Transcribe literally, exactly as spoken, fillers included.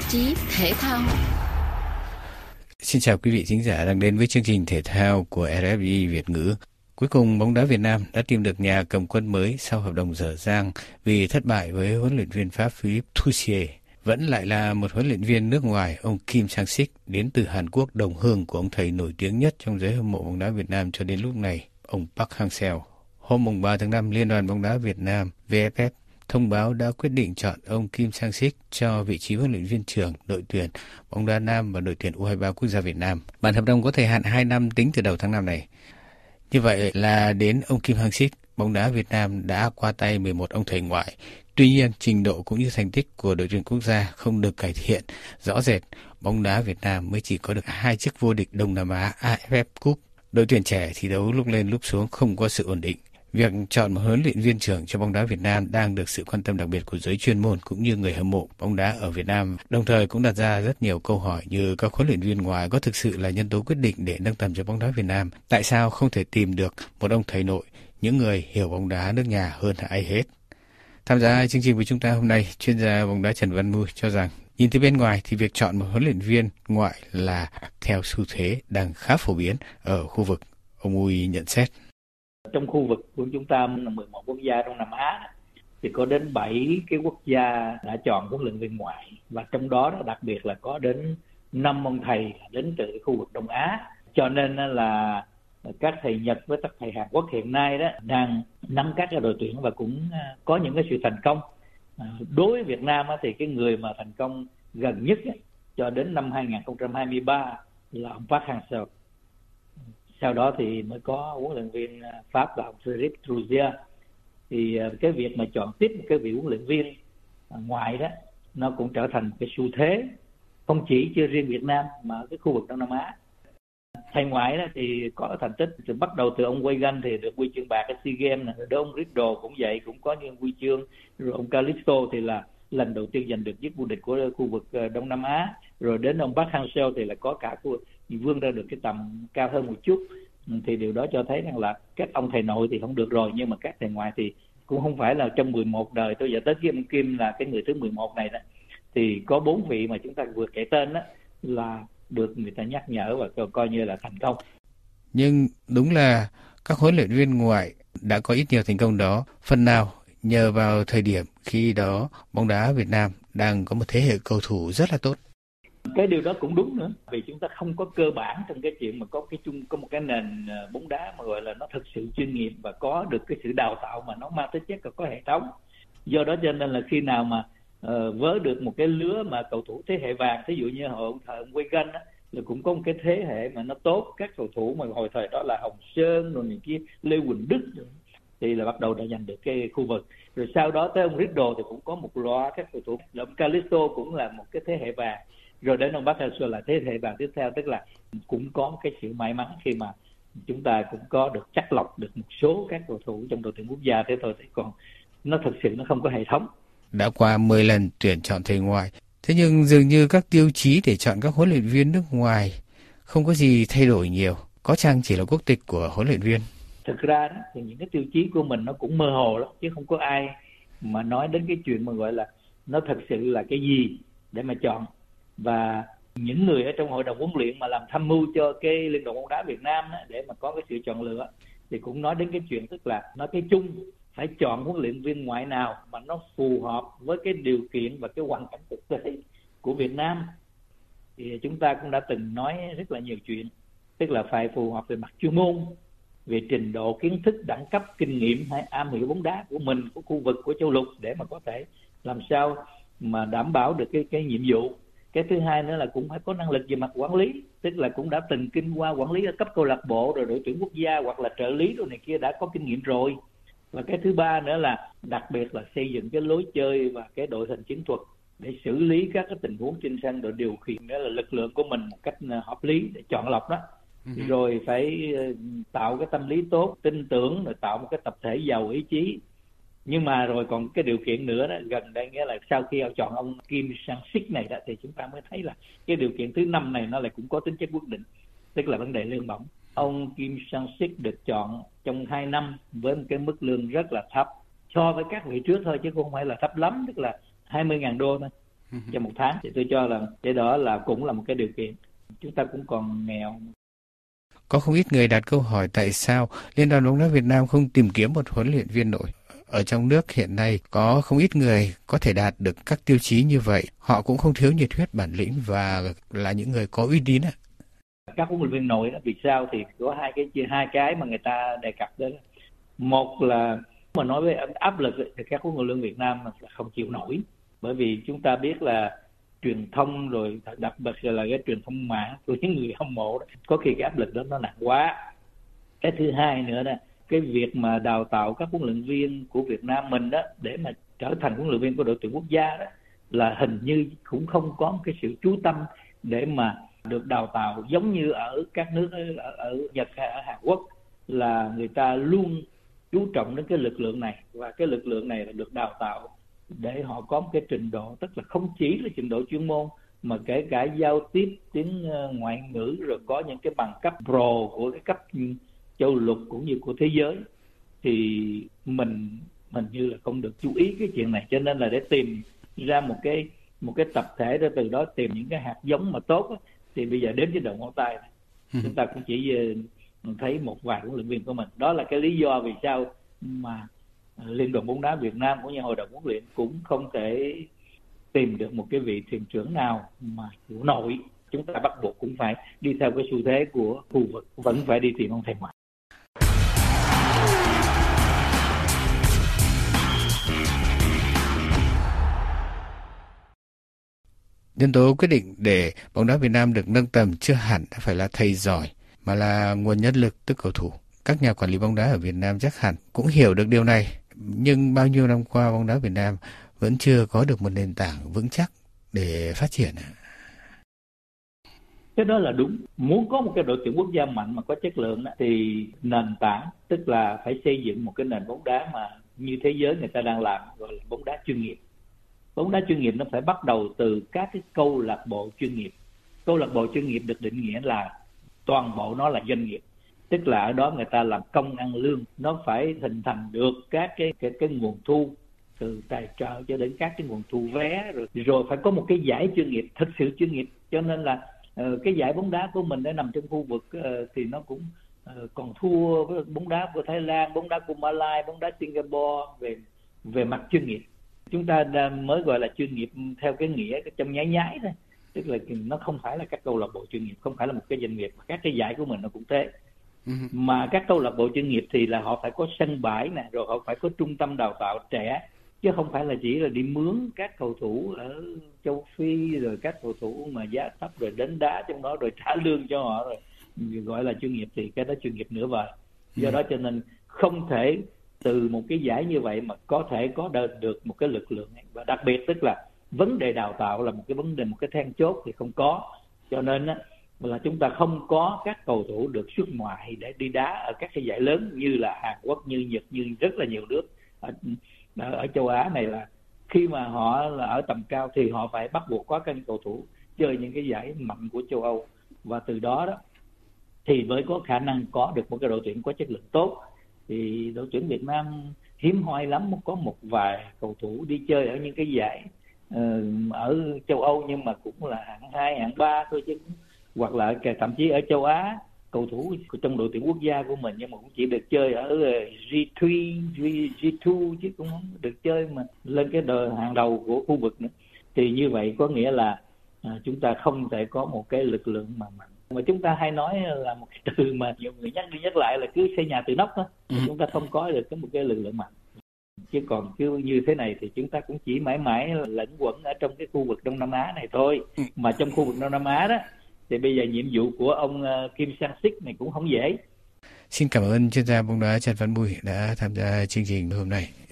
chí thể thao. Xin chào quý vị thính giả đang đến với chương trình thể thao của rờ ép i Việt ngữ. Cuối cùng bóng đá Việt Nam đã tìm được nhà cầm quân mới sau hợp đồng dở dang vì thất bại với huấn luyện viên Pháp Philippe Troussier. Vẫn lại là một huấn luyện viên nước ngoài, ông Kim Sang-sik đến từ Hàn Quốc, đồng hương của ông thầy nổi tiếng nhất trong giới hâm mộ bóng đá Việt Nam cho đến lúc này, ông Park Hang-seo. Hôm ba tháng năm, Liên đoàn bóng đá Việt Nam vê ép ép thông báo đã quyết định chọn ông Kim Sang-sik cho vị trí huấn luyện viên trưởng đội tuyển bóng đá nam và đội tuyển u hai ba quốc gia Việt Nam. Bản hợp đồng có thời hạn hai năm tính từ đầu tháng năm này. Như vậy là đến ông Kim Sang-sik, bóng đá Việt Nam đã qua tay mười một ông thầy ngoại. Tuy nhiên, trình độ cũng như thành tích của đội tuyển quốc gia không được cải thiện rõ rệt. Bóng đá Việt Nam mới chỉ có được hai chức vô địch Đông Nam Á a ép ép Cup. Đội tuyển trẻ thi đấu lúc lên lúc xuống, không có sự ổn định. Việc chọn một huấn luyện viên trưởng cho bóng đá Việt Nam đang được sự quan tâm đặc biệt của giới chuyên môn cũng như người hâm mộ bóng đá ở Việt Nam. Đồng thời cũng đặt ra rất nhiều câu hỏi như các huấn luyện viên ngoài có thực sự là nhân tố quyết định để nâng tầm cho bóng đá Việt Nam? Tại sao không thể tìm được một ông thầy nội, những người hiểu bóng đá nước nhà hơn ai hết? Tham gia chương trình với chúng ta hôm nay, chuyên gia bóng đá Trần Văn Mui cho rằng nhìn từ bên ngoài thì việc chọn một huấn luyện viên ngoại là theo xu thế đang khá phổ biến ở khu vực. Ông Mui nhận xét. Trong khu vực của chúng ta là mười một quốc gia Đông Nam Á thì có đến bảy cái quốc gia đã chọn huấn luyện viên ngoại, và trong đó đặc biệt là có đến năm ông thầy đến từ khu vực Đông Á. Cho nên là các thầy Nhật với các thầy Hàn Quốc hiện nay đó đang nắm các cái đội tuyển và cũng có những cái sự thành công. Đối với Việt Nam thì cái người mà thành công gần nhất cho đến năm hai không hai ba là ông Park Hang-seo. Sau đó thì mới có huấn luyện viên Pháp là ông Philippe Troussier. Thì cái việc mà chọn tiếp một cái vị huấn luyện viên ngoại đó nó cũng trở thành cái xu thế, không chỉ chưa riêng Việt Nam mà ở cái khu vực Đông Nam Á. Thầy ngoại đó thì có thành tích từ bắt đầu từ ông Weigand thì được huy chương bạc ở SEA Games này, rồi ông Riddle cũng vậy, cũng có những huy chương, rồi ông Calisto thì là lần đầu tiên giành được chức vô địch của khu vực Đông Nam Á, rồi đến ông Park Hang-seo thì là có cả khu vươn ra được cái tầm cao hơn một chút. Thì điều đó cho thấy rằng là các ông thầy nội thì không được rồi, nhưng mà các thầy ngoại thì cũng không phải là trong mười một đời. Tôi giờ tới Kim Kim là cái người thứ mười một này đó, thì có bốn vị mà chúng ta vừa kể tên đó là được người ta nhắc nhở và co- coi như là thành công. Nhưng đúng là các huấn luyện viên ngoại đã có ít nhiều thành công đó, phần nào nhờ vào thời điểm khi đó bóng đá Việt Nam đang có một thế hệ cầu thủ rất là tốt. Cái điều đó cũng đúng nữa, vì chúng ta không có cơ bản trong cái chuyện mà có cái chung có một cái nền bóng đá mà gọi là nó thực sự chuyên nghiệp và có được cái sự đào tạo mà nó mang tính chất là có hệ thống. Do đó cho nên là khi nào mà uh, vớ được một cái lứa mà cầu thủ thế hệ vàng, ví dụ như hồi ông thời ông Weigand á, là cũng có một cái thế hệ mà nó tốt, các cầu thủ mà hồi thời đó là Hồng Sơn rồi này kia, Lê Quỳnh Đức rồi, thì là bắt đầu đã giành được cái khu vực. Rồi sau đó tới ông Riddle thì cũng có một loạt các cầu thủ, ông Calisto cũng là một cái thế hệ vàng. Rồi đến ông Park Hang-seo là thế hệ vàng tiếp theo, tức là cũng có cái sự may mắn khi mà chúng ta cũng có được chắc lọc được một số các cầu thủ trong đội tuyển quốc gia. Thế thôi, thì còn nó thực sự nó không có hệ thống. Đã qua mười lần tuyển chọn thầy ngoại, thế nhưng dường như các tiêu chí để chọn các huấn luyện viên nước ngoài không có gì thay đổi nhiều, có chăng chỉ là quốc tịch của huấn luyện viên? Thực ra đó, thì những cái tiêu chí của mình nó cũng mơ hồ lắm, chứ không có ai mà nói đến cái chuyện mà gọi là nó thực sự là cái gì để mà chọn. Và những người ở trong hội đồng huấn luyện mà làm tham mưu cho cái Liên đoàn bóng đá Việt Nam đó, để mà có cái sự chọn lựa, thì cũng nói đến cái chuyện, tức là nói cái chung phải chọn huấn luyện viên ngoại nào mà nó phù hợp với cái điều kiện và cái hoàn cảnh thực tế của Việt Nam. Thì chúng ta cũng đã từng nói rất là nhiều chuyện, tức là phải phù hợp về mặt chuyên môn, về trình độ kiến thức, đẳng cấp, kinh nghiệm hay am hiểu bóng đá của mình, của khu vực, của châu lục, để mà có thể làm sao mà đảm bảo được cái cái nhiệm vụ. Cái thứ hai nữa là cũng phải có năng lực về mặt quản lý, tức là cũng đã từng kinh qua quản lý ở cấp câu lạc bộ rồi đội tuyển quốc gia hoặc là trợ lý rồi này kia, đã có kinh nghiệm rồi. Và cái thứ ba nữa là đặc biệt là xây dựng cái lối chơi và cái đội hình chiến thuật để xử lý các cái tình huống trên sân, rồi điều khiển đó là lực lượng của mình một cách hợp lý để chọn lọc đó. Uh-huh. Rồi phải tạo cái tâm lý tốt, tin tưởng, rồi tạo một cái tập thể giàu ý chí. Nhưng mà rồi còn cái điều kiện nữa đó, gần đây nghĩa là sau khi chọn ông Kim Sang-sik này đó, thì chúng ta mới thấy là cái điều kiện thứ năm này nó lại cũng có tính chất quyết định, tức là vấn đề lương bổng. Ông Kim Sang-sik được chọn trong hai năm với một cái mức lương rất là thấp so với các vị trước thôi, chứ không phải là thấp lắm, tức là hai mươi nghìn đô thôi. trong một tháng, thì tôi cho là cái đó là cũng là một cái điều kiện. Chúng ta cũng còn nghèo. Có không ít người đặt câu hỏi tại sao Liên đoàn bóng đá Việt Nam không tìm kiếm một huấn luyện viên nổi. Ở trong nước hiện nay có không ít người có thể đạt được các tiêu chí như vậy. Họ cũng không thiếu nhiệt huyết, bản lĩnh và là những người có uy tín. Các huấn luyện viên nổi đó, vì sao thì có hai cái hai cái mà người ta đề cập đến. Một là mà nói về áp lực thì các huấn luyện viên Việt Nam là không chịu nổi, bởi vì chúng ta biết là truyền thông rồi đặc biệt là cái truyền thông mạng của những người hâm mộ đó, có khi cái áp lực đó nó nặng quá. Cái thứ hai nữa là cái việc mà đào tạo các huấn luyện viên của Việt Nam mình đó để mà trở thành huấn luyện viên của đội tuyển quốc gia đó là hình như cũng không có một cái sự chú tâm để mà được đào tạo giống như ở các nước ở, ở Nhật hay ở Hàn Quốc, là người ta luôn chú trọng đến cái lực lượng này, và cái lực lượng này là được đào tạo để họ có một cái trình độ, tức là không chỉ là trình độ chuyên môn mà kể cả giao tiếp tiếng ngoại ngữ, rồi có những cái bằng cấp pro của cái cấp châu lục cũng như của thế giới. Thì mình mình như là không được chú ý cái chuyện này, cho nên là để tìm ra một cái một cái tập thể, để từ đó tìm những cái hạt giống mà tốt đó, thì bây giờ đến cái đầu ngón tay này, chúng ta cũng chỉ thấy một vài huấn luyện viên của mình. Đó là cái lý do vì sao mà Liên đoàn bóng đá Việt Nam cũng như hội đồng huấn luyện cũng không thể tìm được một cái vị thuyền trưởng nào mà chịu nổi. Chúng ta bắt buộc cũng phải đi theo cái xu thế của khu vực, vẫn phải đi tìm ông thầy ngoại. Nhân tố quyết định để bóng đá Việt Nam được nâng tầm chưa hẳn đã phải là thầy giỏi, mà là nguồn nhân lực, tức cầu thủ. Các nhà quản lý bóng đá ở Việt Nam chắc hẳn cũng hiểu được điều này, nhưng bao nhiêu năm qua bóng đá Việt Nam vẫn chưa có được một nền tảng vững chắc để phát triển. Cái đó là đúng. Muốn có một cái đội tuyển quốc gia mạnh mà có chất lượng thì nền tảng, tức là phải xây dựng một cái nền bóng đá mà như thế giới người ta đang làm, gọi là bóng đá chuyên nghiệp. Bóng đá chuyên nghiệp nó phải bắt đầu từ các cái câu lạc bộ chuyên nghiệp. Câu lạc bộ chuyên nghiệp được định nghĩa là toàn bộ nó là doanh nghiệp, tức là ở đó người ta làm công ăn lương. Nó phải hình thành được các cái cái, cái nguồn thu từ tài trợ cho đến các cái nguồn thu vé, rồi rồi phải có một cái giải chuyên nghiệp, thực sự chuyên nghiệp. Cho nên là uh, cái giải bóng đá của mình đã nằm trong khu vực uh, thì nó cũng uh, còn thua với bóng đá của Thái Lan, bóng đá của Malaysia, bóng đá Singapore về về mặt chuyên nghiệp. Chúng ta mới gọi là chuyên nghiệp theo cái nghĩa trong nháy nháy thôi, tức là nó không phải là các câu lạc bộ chuyên nghiệp, không phải là một cái doanh nghiệp. Các cái giải của mình nó cũng thế. Uh-huh. Mà các câu lạc bộ chuyên nghiệp thì là họ phải có sân bãi nè, rồi họ phải có trung tâm đào tạo trẻ, chứ không phải là chỉ là đi mướn các cầu thủ ở châu Phi, rồi các cầu thủ mà giá thấp rồi đến đá trong đó rồi trả lương cho họ rồi gọi là chuyên nghiệp, thì cái đó chuyên nghiệp nửa vời. Do uh-huh. đó cho nên không thể từ một cái giải như vậy mà có thể có được một cái lực lượng này. Và đặc biệt tức là vấn đề đào tạo là một cái vấn đề, một cái then chốt thì không có. Cho nên á, là chúng ta không có các cầu thủ được xuất ngoại để đi đá ở các cái giải lớn như là Hàn Quốc, như Nhật, như rất là nhiều nước ở, ở châu Á này, là khi mà họ là ở tầm cao thì họ phải bắt buộc có các cầu thủ chơi những cái giải mạnh của châu Âu, và từ đó đó thì mới có khả năng có được một cái đội tuyển có chất lượng tốt. Thì đội tuyển Việt Nam hiếm hoi lắm có một vài cầu thủ đi chơi ở những cái giải uh, ở châu Âu nhưng mà cũng là hạng hai, hạng ba thôi, chứ hoặc là thậm chí ở châu Á cầu thủ trong đội tuyển quốc gia của mình nhưng mà cũng chỉ được chơi ở G ba, G hai chứ cũng không được chơi mà lên cái đời hàng đầu của khu vực nữa. Thì như vậy có nghĩa là uh, chúng ta không thể có một cái lực lượng mà mạnh. Mà chúng ta hay nói là một cái từ mà nhiều người nhắc đi nhắc lại là cứ xây nhà từ nóc đó. Ừ. Chúng ta không có được cái một cái lực lượng mạnh. Chứ còn cứ như thế này thì chúng ta cũng chỉ mãi mãi lẫn quẩn ở trong cái khu vực Đông Nam Á này thôi. Ừ. Mà trong khu vực Đông Nam Á đó thì bây giờ nhiệm vụ của ông Kim Sang-sik này cũng không dễ. Xin cảm ơn chuyên gia bóng đá Trần Văn Bùi đã tham gia chương trình hôm nay.